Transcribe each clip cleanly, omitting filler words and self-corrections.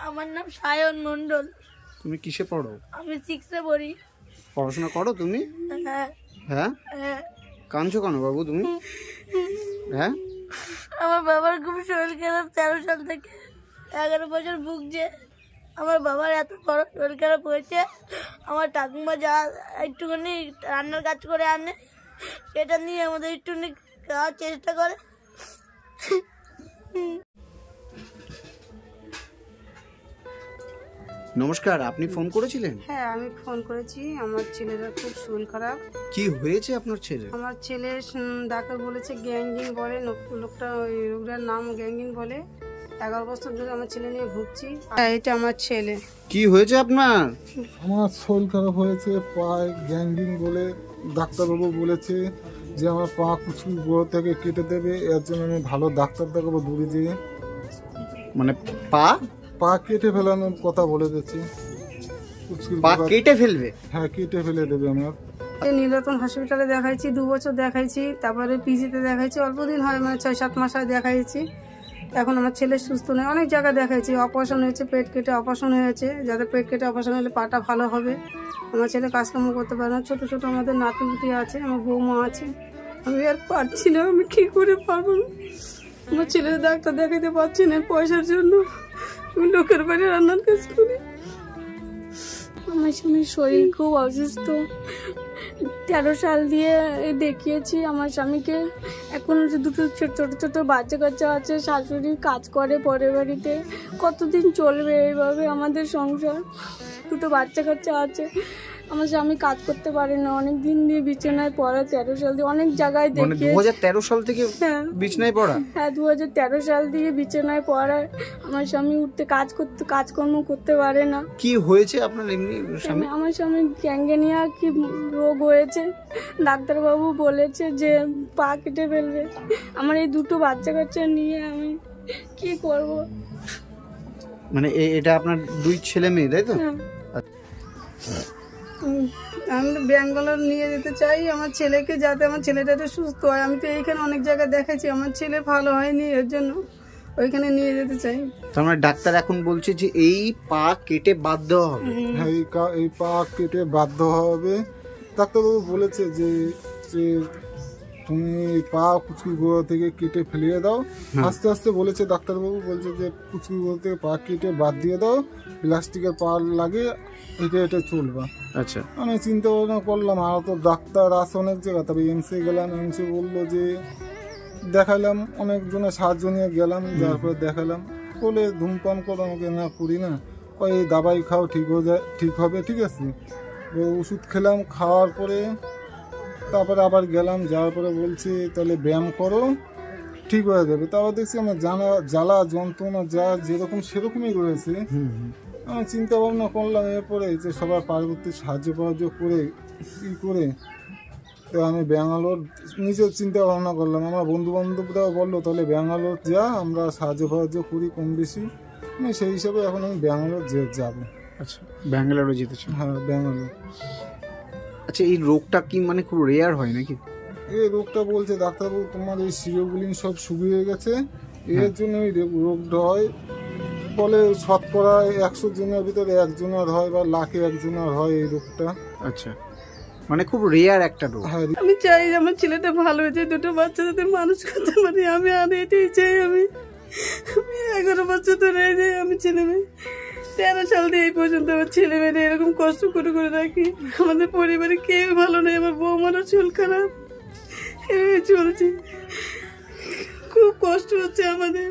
আমার নাম সায়ন মণ্ডল। তুমি কিসে পড়ো? আমি 6 এ পড়ি। পড়াশোনা করো তুমি? হ্যাঁ। হ্যাঁ? কাঁদছো কেন বাবু তুমি? হ্যাঁ? আমার বাবার খুব শরীর খারাপ, 13 সাল থেকে 11 বছর ভুগছে। আমার বাবার এত বড় শরীর খারাপ হয়েছে, আমার ঠাকুমা যা একটুখানি রান্নার কাজ করে আনে সেটা নিয়ে আমাদের একটুখানি খাওয়ার চেষ্টা করে। নমস্কার, আপনি ফোন করেছিলেন? হ্যাঁ, আমি ফোন করেছি। আমার ছেলের খুব শরীর খারাপ। কি হয়েছে আপনার ছেলে? আমার ছেলে ডাক্তার বলেছে গ্যাঙ্গিন বলে, লোকটা ওই রোগটার নাম গ্যাঙ্গিন বলে। 11 বছর ধরে আমার ছেলে নিয়ে ভুগছি। এটা আমার ছেলে। কি হয়েছে আপনার? আমার শরীর খারাপ হয়েছে, পায়ে গ্যাঙ্গিন বলে ডাক্তারবাবু বলেছে যে আমার পা কুচকি গোড়া থেকে কেটে দেবে। এর জন্য আমি ভালো ডাক্তার দেখাবো দূরে যেয়ে। মানে পা কেটে ফেলানোর কথা বলে দিচ্ছে। পা কেটে ফেলবে? হ্যাঁ, কেটে ফেলে দেবে আমার। নীলরতন হসপিটালে দেখাইছি, 2 বছর দেখাইছি। তারপরে পিজিতে দেখাইছি, অল্প দিন হয়, মানে 6-7 মাস হয় দেখাইছি। এখন আমার ছেলে সুস্থ নেই। অনেক জায়গায় দেখাইছি, অপারেশন হয়েছে, পেট কেটে অপারেশন হয়েছে। যাতে পেট কেটে অপারেশন হলে পাটা ভালো হবে। আমার ছেলে কাজকর্ম করতে পারে না। ছোট ছোট আমাদের নাতিপুতি আছে, আমার বৌমা আছে। আমি আর পারছি না, আমি কি করে পারবো? আমার ছেলের ডাক্তার দেখাতে পারছি না পয়সার জন্য। আমি লোকের বাড়ি রান্নার কাজ করি। আমার স্বামীর শরীর খুব অসুস্থ। 13 সাল দিয়ে দেখিয়েছি আমার স্বামীকে। এখন দুটো ছোট ছোট বাচ্চা কাচ্চা আছে, শাশুড়ি কাজ করে পরের বাড়িতে। কতদিন চলবে এইভাবে আমাদের সংসার? দুটো বাচ্চা কাচ্চা আছে। আমার স্বামী কাজ করতে পারে না, অনেক দিন দিয়ে বিছানায় পড়া। 13 সাল দিয়ে অনেক জায়গায় দেখিয়েছি। 2013 সাল থেকে বিছানায় পড়া? হ্যাঁ, 2013 সাল দিয়ে বিছানায় পড়ায়। আমার স্বামী উঠতে কাজকর্ম করতে পারে না। কি হয়েছে আপনার এমনি স্বামী? আমার স্বামী গ্যাঙ্গেনিয়া কি রোগ হয়েছে। ডাক্তারবাবু বলেছে যে পা কেটে ফেলবে। আমার এই দুটো বাচ্চা কাচ্চা নিয়ে আমি কি করব? মানে এটা আপনার 2 ছেলে মেয়ে, তাই তো? আমি তো ব্যাঙ্গালোর নিয়ে যেতে চাই আমার ছেলেকে, যাতে আমার ছেলেটা একটু সুস্থ হয়। আমি তো এইখানে অনেক জায়গায় দেখাচ্ছি, আমার ছেলে ভালো হয়নি, এর জন্য ওইখানে নিয়ে যেতে চাই। তার মানে ডাক্তার এখন বলছে যে এই পা কেটে বাদ দেওয়া হবে? হ্যাঁ, এই পা কেটে বাধ্য হবে। ডাক্তারবাবু বলেছে যে তুমি পা কুচকি গোড়া থেকে কেটে ফেলিয়ে দাও। আস্তে আস্তে বলেছে ডাক্তারবাবু, বলছে যে কুচকি গোড়া থেকে পা কেটে বাদ দিয়ে দাও, প্লাস্টিকের পা লাগে, এটা চলবা। আচ্ছা, আমি চিন্তা ভাবনা করলাম, আর তো ডাক্তার আছে অনেক জায়গা। তবে এমসে গেলাম, এমসে বললো যে দেখালাম, অনেকজনের সাহায্য নিয়ে গেলাম, যার পরে দেখালাম, বলে ধূমপান করো। আমাকে না করি না, ওই দাবাই খাও, ঠিক হবে। ঠিক আছে, ওষুধ খেলাম, খাওয়ার পরে তারপরে আবার গেলাম, যাওয়ার পরে বলছে তাহলে ব্যায়াম করো, ঠিক হয়ে যাবে। তারপর দেখছি আমার জ্বালা যন্ত্রণা যা যেরকম সেরকমই রয়েছে। আমি চিন্তা ভাবনা করলাম এরপরে যে সবার পার্বতী সাহায্য করে তো আমি ব্যাঙ্গালোর নিজের চিন্তা ভাবনা করলাম। আমার বন্ধু বান্ধবরাও বললো তাহলে ব্যাঙ্গালোর যা, আমরা সাহায্য করি কম বেশি। আমি সেই হিসাবে এখন আমি ব্যাঙ্গালোর যাবো। আচ্ছা, ব্যাঙ্গালোরে যেতে চাই? হ্যাঁ, ব্যাঙ্গালোর। আচ্ছা, এই রোগটা কি মানে খুব রেয়ার হয় নাকি? এই রোগটা বলছে ডাক্তারবাবু তোমার এই সিরোগুলিন সব শুকিয়ে গেছে, এর জন্য এই রোগটা হয়। বলে শতকরা 100 জনের ভিতরে 1 জনের হয়, বা লাখে 1 জনের হয় এই রোগটা। আচ্ছা, মানে খুব রেয়ার একটা রোগ। আমি চাই আমার ছেলেটা ভালো হয়েছে, দুটো বাচ্চা যাতে মানুষ করতে পারি। আমি আর এটাই চাই। আমি 11 বছর ধরে আমি ছেলে মেয়ে 13 সাল দিয়ে এই পর্যন্ত আমার ছেলে মেয়ে এরকম কষ্ট করে রাখি। আমাদের পরিবারে কেউ ভালো নেই, আমার বৌমারও শরীর খারাপ, এভাবে চলছে। খুব কষ্ট হচ্ছে আমাদের।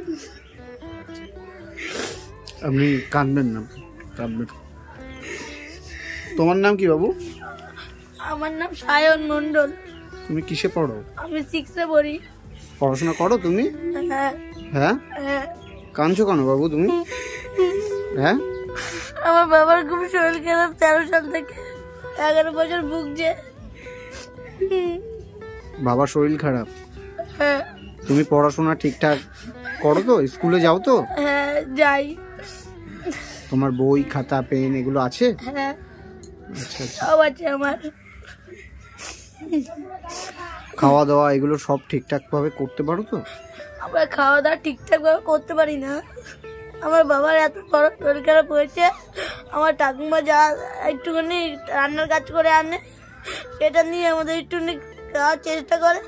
আপনি কাঁদবেন না, কাঁদবেন। তোমার নাম কি বাবু? আমার নাম সায়ন মণ্ডল। তুমি কিসে পড়ো? আমি 6 এ পড়ি। পড়াশোনা করো তুমি? হ্যাঁ। হ্যাঁ? কাঁদছো কেন বাবু তুমি? হ্যাঁ? আমার বাবার খুব শরীর খারাপ, 13 সাল থেকে 11 বছর ভুগছে। বাবার শরীর খারাপ? হ্যাঁ। তুমি পড়াশোনা ঠিকঠাক করো তো? স্কুলে যাও তো? হ্যাঁ, যাই। তোমার বই খাতা পেন এগুলো আছে? হ্যাঁ। আচ্ছা, সব আছে আমার। খাওয়া দাওয়া এগুলো সব ঠিকঠাক ভাবে করতে পারো তো? আমরা খাওয়া দাওয়া ঠিকঠাক ভাবে করতে পারি না। আমার বাবার এত বড় শরীর খারাপ হয়েছে, আমার ঠাকুমা যা একটুখানি রান্নার কাজ করে আনে সেটা নিয়ে আমাদের একটুখানি খাওয়ার চেষ্টা করে।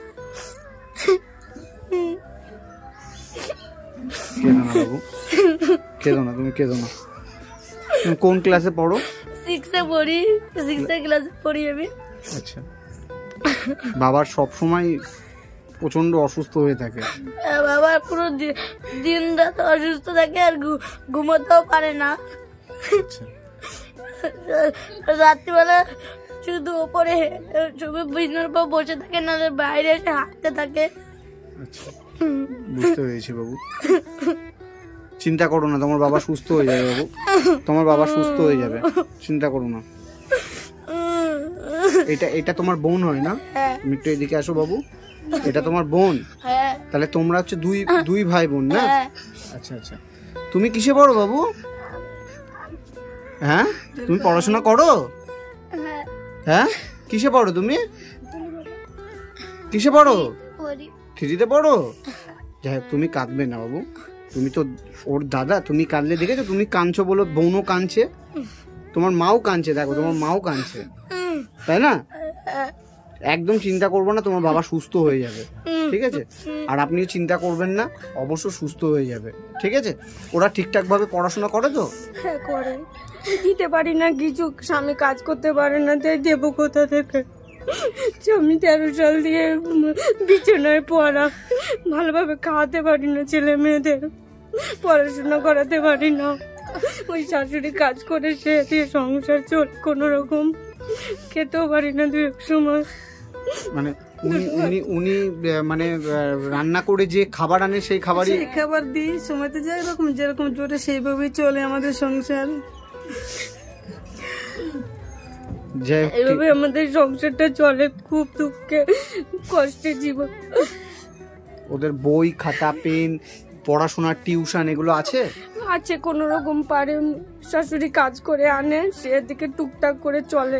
কেঁদো না বাবু, কেঁদো না, তুমি কেঁদো না। তুমি কোন ক্লাসে পড়ো? 6-এ পড়ি, 6 ক্লাসে পড়ি আমি। আচ্ছা, বাবার সব সময় প্রচন্ড অসুস্থ হয়ে থাকে? বাবা পুরো দিন রাত অসুস্থ থাকে আর ঘুমোতেও পারে না। রাত্রিবেলা শুধু ওপরে বিছানার উপর বসে থাকে, না বাইরে এসে হাঁটতে থাকে। আচ্ছা, বুঝতে পেরেছি বাবু। চিন্তা করো না, তোমার বাবা সুস্থ হয়ে যাবে বাবু, তোমার বাবা সুস্থ হয়ে যাবে, চিন্তা করো না। এটা তোমার বোন হয় না? তুমি একটু এদিকে আসো বাবু। এটা তোমার বোন? তাহলে তোমরা হচ্ছে দুই ভাই বোন না? আচ্ছা আচ্ছা, তুমি কিসে পড়ো বাবু? হ্যাঁ, তুমি পড়াশোনা করো? হ্যাঁ, কিসে পড়ো তুমি? কিসে পড়ো? 3-তে পড়ো? যাই হোক, তুমি কাঁদবে না বাবু, তুমি তো ওর দাদা, তুমি কাঁদলে দেখেছো? তুমি কাঁদছো বলো, বোনও কাঁদছে, তোমার মাও কাঁদছে, দেখো তোমার মাও কাঁদছে, তাই না? একদম চিন্তা করবো না, তোমার বাবা সুস্থ হয়ে যাবে, ঠিক আছে? আর আপনিও চিন্তা করবেন না, অবশ্য সুস্থ হয়ে যাবে, ঠিক আছে? ওরা ঠিকঠাক ভাবে পড়াশোনা করে তো? হ্যাঁ করে। দিতে পারি না কিছু, স্বামী কাজ করতে পারে না, তাই দেবো কোথা থেকে? আমি 13 সাল দিয়ে বিছানায় পড়া, ভালোভাবে খাওয়াতে পারি না ছেলে মেয়েদের, পড়াশোনা করাতে পারি না। ওই শাশুড়ি কাজ করে সে দিয়ে সংসার চল, কোনো রকম খেতেও পারি না 2-1 সময়। মানে উনি মানে রান্না করে যে খাবার আনে সেই খাবারই খাবার দিই, সময়তে যাই এরকম যেরকম জোরে সেইভাবেই চলে আমাদের সংসার। এইভাবে আমাদের সংসারটা চলে, খুব দুঃখে কষ্টে জীবন। ওদের বই খাতা পেন পড়াশোনার টিউশন এগুলো আছে? আছে, কোনো রকম পারে, শাশুড়ি কাজ করে আনে, সেদিকে টুকটাক করে চলে,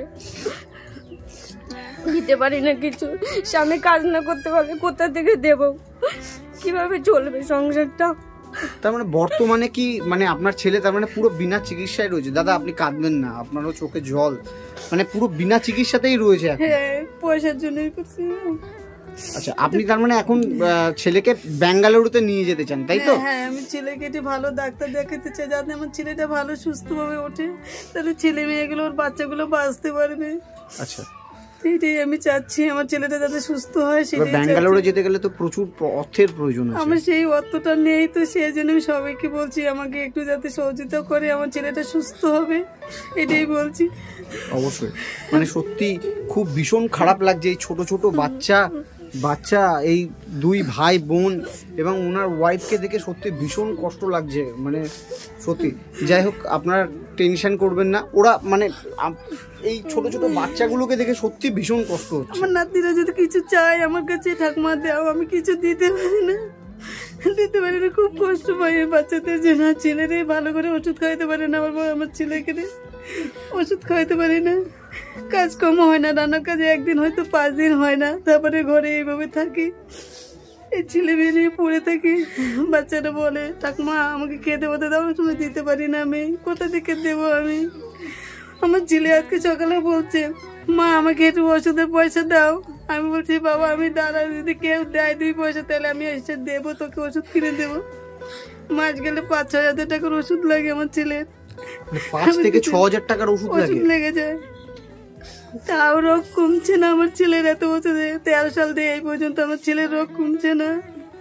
দিতে পারি না কিছু। স্বামী কাজ না করতে পারলে কোথা থেকে দেব, কিভাবে চলবে সংসারটা? তার মানে বর্তমানে কি মানে আপনার ছেলে তার মানে পুরো বিনা চিকিৎসায় রয়েছে? দাদা আপনি কাঁদবেন না, আপনারও চোখে জল, মানে পুরো বিনা চিকিৎসাতেই রয়েছে এখন? হ্যাঁ, পয়সার জন্যই করছি। আচ্ছা, আপনি তার মানে এখন ছেলেকে বেঙ্গালুরুতে নিয়ে যেতে চান, তাই তো? হ্যাঁ, আমি ছেলেকে একটু ভালো ডাক্তার দেখাতে চাই, যাতে আমার ছেলেটা ভালো সুস্থভাবে ওঠে, তাহলে ছেলে মেয়েগুলো, ওর বাচ্চাগুলো বাঁচতে পারবে। আচ্ছা, এটাই আমি চাচ্ছি, আমার ছেলেটা যাতে সুস্থ হয়। সেটাই বেঙ্গালুরু যেতে গেলে তো প্রচুর অর্থের প্রয়োজন আছে। আমার সেই অর্থটা নেই, তো সেই জন্য আমি সবাইকে বলছি আমাকে একটু যাতে সহযোগিতা করে, আমার ছেলেটা সুস্থ হবে, এটাই বলছি। অবশ্যই, মানে সত্যি খুব ভীষণ খারাপ লাগছে, এই ছোট ছোট বাচ্চা এই 2 ভাই বোন এবং ওনার ওয়াইফকে দেখে সত্যি ভীষণ কষ্ট লাগছে, মানে সত্যি। যাই হোক, আপনারা টেনশন করবেন না, ওরা মানে এই ছোট ছোট বাচ্চাগুলোকে দেখে সত্যি ভীষণ কষ্ট হচ্ছে। আমার নাতিরা যদি কিছু চায় আমার কাছে, ঠাকুমা দাও, আমি কিছু দিতে পারি না, খুব কষ্ট পাই বাচ্চাদের জন্য। ছেলেরাই ভালো করে ওষুধ খাইতে পারে না, আমার ছেলেকে ওষুধ খাইতে পারি না, কাজকর্ম হয় না, রান্নার কাজে একদিন হয়তো 5 দিন হয় না, তারপরে ঘরে এইভাবে থাকি, এই ছেলে মেয়ে নিয়ে পড়ে থাকি। বাচ্চারা বলে ঠাকুমা আমাকে খেতে বলতে দাও, তুমি দিতে পারি না, আমি কোথা থেকে দেবো? আমি আমার ছেলে আজকে সকালে বলছে মা আমাকে একটু ওষুধের পয়সা দাও। আমি বলছি বাবা আমি দাঁড়া, যদি কেউ দেয় 2 পয়সা তাহলে আমি এসে দেবো, তোকে ওষুধ কিনে দেবো। মাস গেলে 5-6 হাজার টাকার ওষুধ লাগে আমার ছেলের, 5 থেকে 6 হাজার টাকার ওষুধ লেগে যায়, তাও রোগ কমছে না আমার ছেলের। এত বছর 13 সাল দিয়ে এই পর্যন্ত আমার ছেলের রোগ কমছে না।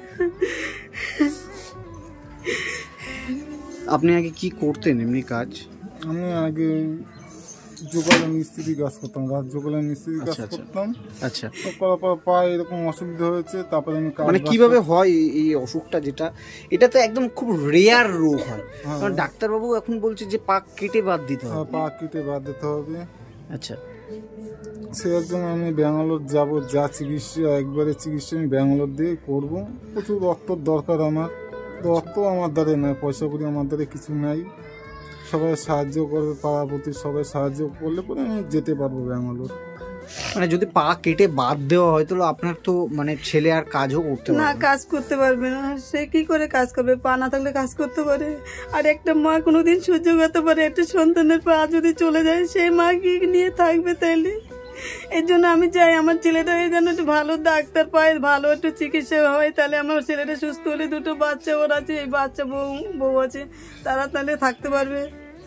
আপনি আগে কি করতেন এমনি কাজ? আমি আগে যোগালে মিস্ত্রি কাজ করতাম, রাত যোগালে মিস্ত্রি কাজ করতাম। আচ্ছা, তো করার পর পায়ে এরকম অসুবিধা হয়েছে, তারপরে আমি মানে কিভাবে হয় এই অসুখটা? যেটা এটা তো একদম খুব রেয়ার রোগ হয়, কারণ ডাক্তারবাবু এখন বলছে যে পা কেটে বাদ দিতে হবে। পা কেটে বাদ দিতে হবে। আচ্ছা, সেই জন্য আমি ব্যাঙ্গালোর যাব, যা চিকিৎসা একবারে চিকিৎসা আমি ব্যাঙ্গালোর দিয়ে করবো। প্রচুর রক্তর দরকার আমার, রক্ত আমার দ্বারে নাই, পয়সা করি আমার দ্বারে কিছু নাই। সবাই সাহায্য করবে, পাড়া প্রতি সবাই সাহায্য করলে পরে আমি যেতে পারবো ব্যাঙ্গালোর। মানে যদি পা কেটে বাদ দেওয়া হয় তাহলে আপনার তো মানে ছেলে আর কাজও করতে না, পারবে না। কাজ করতে পারবে না। সে কি করে কাজ করবে? পা না থাকলে কাজ করতে পারে? আর একটা মা কোনোদিন সহ্য করতে পারে একটা সন্তানের পা যদি চলে যায়? সেই মা কি নিয়ে থাকবে তাইলে? এর জন্য আমি চাই আমার ছেলেটা যেন একটু ভালো ডাক্তার পায়, ভালো একটু চিকিৎসা হয়, তাহলে আমার ছেলেটা সুস্থ হলে দুটো বাচ্চা ওর আছে, এই বাচ্চা বউ আছে, তারা তাহলে থাকতে পারবে।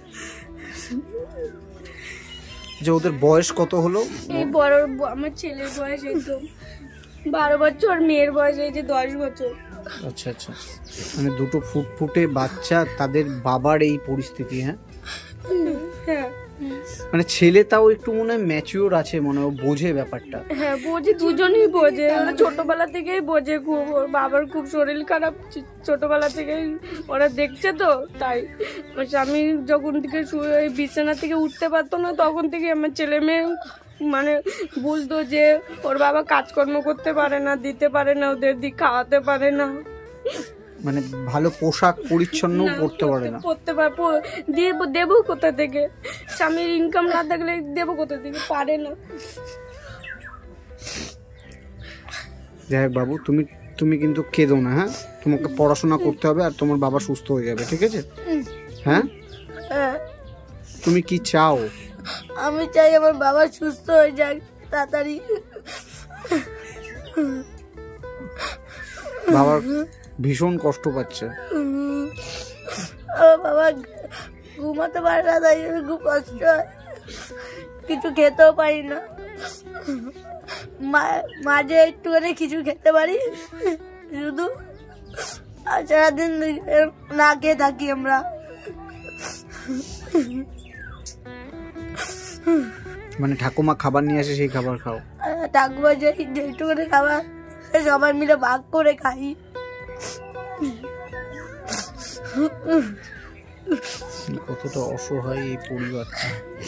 যে ওদের বয়স কত হলো? এই বড় আমার ছেলের বয়স এই তো 12 বছর, মেয়ের বয়স এই যে 10 বছর। আচ্ছা আচ্ছা, মানে দুটো ফুটফুটে বাচ্চা, তাদের বাবার এই পরিস্থিতি। হ্যাঁ হ্যাঁ মানে ছেলে তাও একটু মনে হয় ম্যাচিওর আছে, মনে হয় বোঝে ব্যাপারটা। হ্যাঁ বোঝে, দুজনেই বোঝে। ওরা ছোটবেলা থেকেই বোঝে খুব, ওর বাবার খুব শরীর খারাপ ছোটবেলা থেকেই ওরা দেখছে তো, তাই আমার স্বামী যখন থেকে বিছানা থেকে উঠতে পারতো না তখন থেকে আমার ছেলে মেয়ে মানে বুঝতো যে ওর বাবা কাজকর্ম করতে পারে না, দিতে পারে না, ওদের দিক খাওয়াতে পারে না, মানে ভালো পোশাক পরিচ্ছন্ন পরতে পারে না। দেবো কোথা থেকে? স্বামীর ইনকাম না থাকলে দেবো কোথা থেকে? পারে না। যাই হোক বাবু, তুমি কিন্তু কেঁদো না। হ্যাঁ, তোমাকে পড়াশোনা করতে হবে আর তোমার বাবা সুস্থ হয়ে যাবে, ঠিক আছে? হ্যাঁ, তুমি কি চাও? আমি চাই আমার বাবা সুস্থ হয়ে যাক তাড়াতাড়ি। বাবার ভীষণ কষ্ট পাচ্ছে। আমার বাবা ঘুমাতে পারে না, তাই খুব কষ্ট হয়, কিছু খেতেও পারি না। মাঝে একটুখানি কিছু খেতে পারি শুধু, আর সারাদিন না খেয়ে থাকি আমরা। মানে ঠাকুমা খাবার নিয়ে আসে, সেই খাবার খাও? ঠাকুমা যেটুকুনি খাবার সবাই মিলে ভাগ করে খাই। কতটা অসহায় এই পরিবারটা।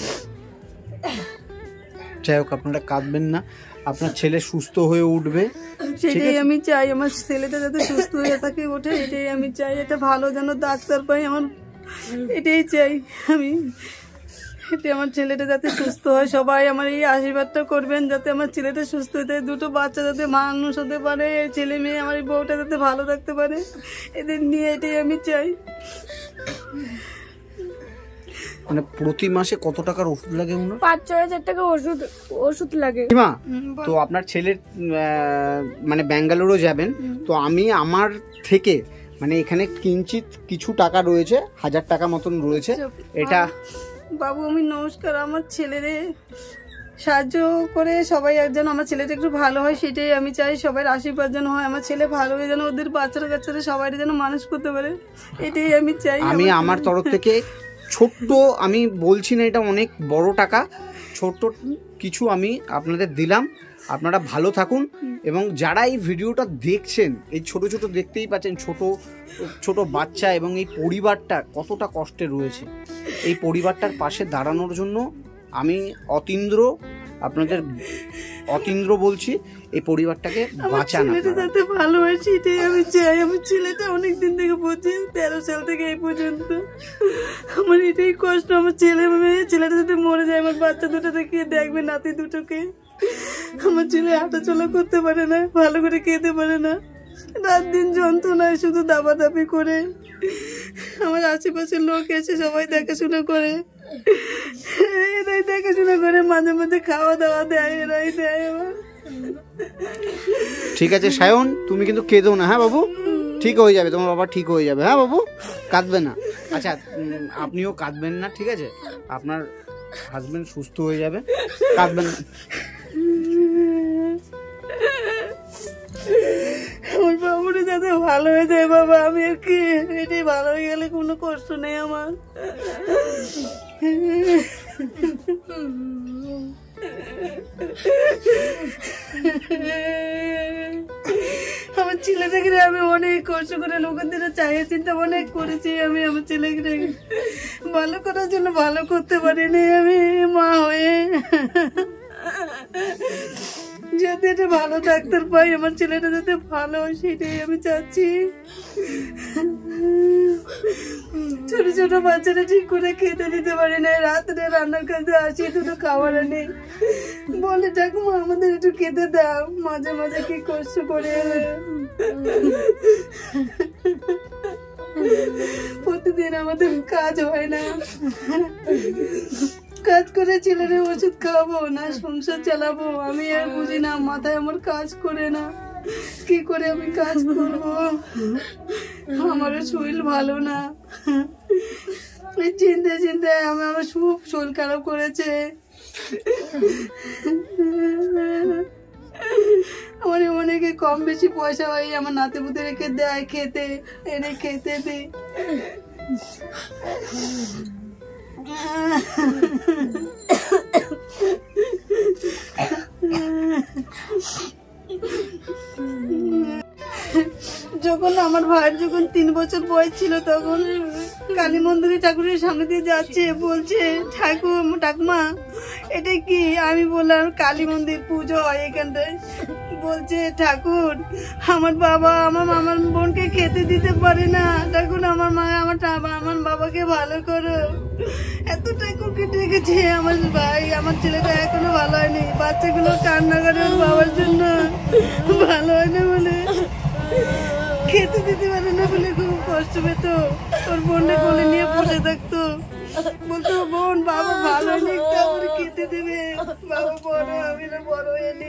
যাই হোক, আপনারা কাঁদবেন না, আপনার ছেলে সুস্থ হয়ে উঠবে। সেটাই আমি চাই, আমার ছেলেটা যাতে সুস্থ হয়ে থাকে ওঠে, এটাই আমি চাই। এটা ভালো যেন ডাক্তার পাই, আমার এটাই চাই আমি। এটা আমার ছেলেটা যাতে সুস্থ হয়, সবাই আমার এই আশীর্বাদটা করবেন যাতে আমার ছেলেটা সুস্থ হতে, দুটো বাচ্চা যাতে মানুষ হতে পারে, ছেলে মেয়ে আমার এই বউটা যাতে ভালো থাকতে পারে, এদের নিয়ে এটাই আমি চাই। মানে প্রতি মাসে কত টাকার ওষুধ লাগে? 5-6 হাজার টাকা ওষুধ লাগে। মা, তো আপনার ছেলের মানে ব্যাঙ্গালোরও যাবেন, তো আমি আমার থেকে মানে এখানে কিঞ্চিত কিছু টাকা রয়েছে, 1000 টাকা মতন রয়েছে। এটা বাবু আমি নমস্কার, আমার ছেলেরে সাহায্য করে সবাই যেন আমার ছেলেটা একটু ভালো হয় সেটাই আমি চাই। সবাই আশীর্বাদ যেন হয়, আমার ছেলে ভালো হয়ে যেন ওদের বাচ্চারা কাচ্চারা সবাই যেন মানুষ করতে পারে, এটাই আমি চাই। আমি আমার তরফ থেকে ছোট্ট, আমি বলছি না এটা অনেক বড় টাকা, ছোট্ট কিছু আমি আপনাদের দিলাম। আপনারা ভালো থাকুন, এবং যারা এই ভিডিওটা দেখছেন, এই ছোট ছোট দেখতেই পাচ্ছেন ছোট ছোট বাচ্চা, এবং এই পরিবারটা কতটা কষ্টে রয়েছে, এই পরিবারটার পাশে দাঁড়ানোর জন্য আমি আপনাদের অতীন্দ্র বলছি, এই পরিবারটাকে বাঁচান। ছেলেটা যাতে ভালো হয় সেটাই আমি চাই। আমার ছেলেটা অনেকদিন থেকে বলছে, 13 সাল থেকে এই পর্যন্ত আমার এটাই কষ্ট। আমার ছেলেটা যাতে মরে যায়, আমার বাচ্চা দুটোকে কে দেখবে, নাতি দুটোকে। আমার ছেলে হাঁটাচলা করতে পারে না, ভালো করে খেতে পারে না, রাত দিন যন্ত্রণায় শুধু দাবাদাবি করে। আমার আশেপাশের লোক এসে সবাই দেখাশোনা করে, এরাই দেখাশোনা করে, মাঝে মাঝে খাওয়া দাওয়া দেয়, এরাই দেয় আমার। ঠিক আছে সায়ন, তুমি কিন্তু কেঁদো না। হ্যাঁ বাবু, ঠিক হয়ে যাবে, তোমার বাবা ঠিক হয়ে যাবে। হ্যাঁ বাবু, কাঁদবে না। আচ্ছা, আপনিও কাঁদবেন না, ঠিক আছে? আপনার হাজবেন্ড সুস্থ হয়ে যাবে, কাঁদবেন না। আমার বাবুটা যাতে ভালো হয়ে যায় বাবা, আমি আর কি, এটাই ভালো হয়ে গেলে কোনো কষ্ট নেই আমার। আমার ছেলেটাকে আমি অনেক কষ্ট করে লোকেদের চাহিয়ে চিন্তা অনেক করেছি, আমি আমার ছেলেকে ভালো করার জন্য ভালো করতে পারিনি আমি মা হয়ে। যাতে একটা ভালো ডাক্তার পাই, আমার ছেলেটা যাতে ভালো হয় সেটাই আমি চাচ্ছি। ছোট ছোট বাচ্চারা ঠিক করে খেতে দিতে পারে না, রাত্রে রান্নার কাজে আসি দুটো খাবার আনে, বলে ঠাকুমা আমাদের একটু খেতে দাও, মাঝে মাঝে কি কষ্ট করে প্রতিদিন আমাদের কাজ হয় না, কাজ করে ছেলেরে ওষুধ খাওয়াবো না সংসার চালাবো, আমি আর বুঝি না, মাথায় আমার কাজ করে না, কি করে আমি কাজ করব, আমারও শরীর ভালো না, চিন্তে চিন্তে আমার খুব শরীর খারাপ করেছে। আমার অনেকে কম বেশি পয়সা হয় আমার নাতে পুতে রেখে দেয়, খেতে এনে খেতে দিই। যখন আমার ভাইয়ের যখন 3 বছর বয়স ছিল তখন কালী মন্দিরে ঠাকুরের সামনে দিয়ে যাচ্ছে, বলছে ঠাকুমা এটা কি? আমি বললাম কালী মন্দির পুজো হয় এখানটায়। বলছে ঠাকুর আমার বাবা আমার মামার বোনকে খেতে দিতে পারে না, ঠাকুর আমার মা আমার বাবাকে ভালো করো। এত ঠাকুরকে ডেকেছে আমার ভাই, আমার ছেলেটা এখনো ভালো হয়নি, বাচ্চাগুলো কান্না করে ওর বাবার জন্য, ভালো হয় না বলে, খেতে দিতে পারে না বলে খুব কষ্ট পেত। ওর বোনটা কোলে নিয়ে বসে থাকতো, বলতো বোন বাবা ভালো হয়নি তারপরে খেতে দেবে, বাবা বড় আমি না বড় হয়নি।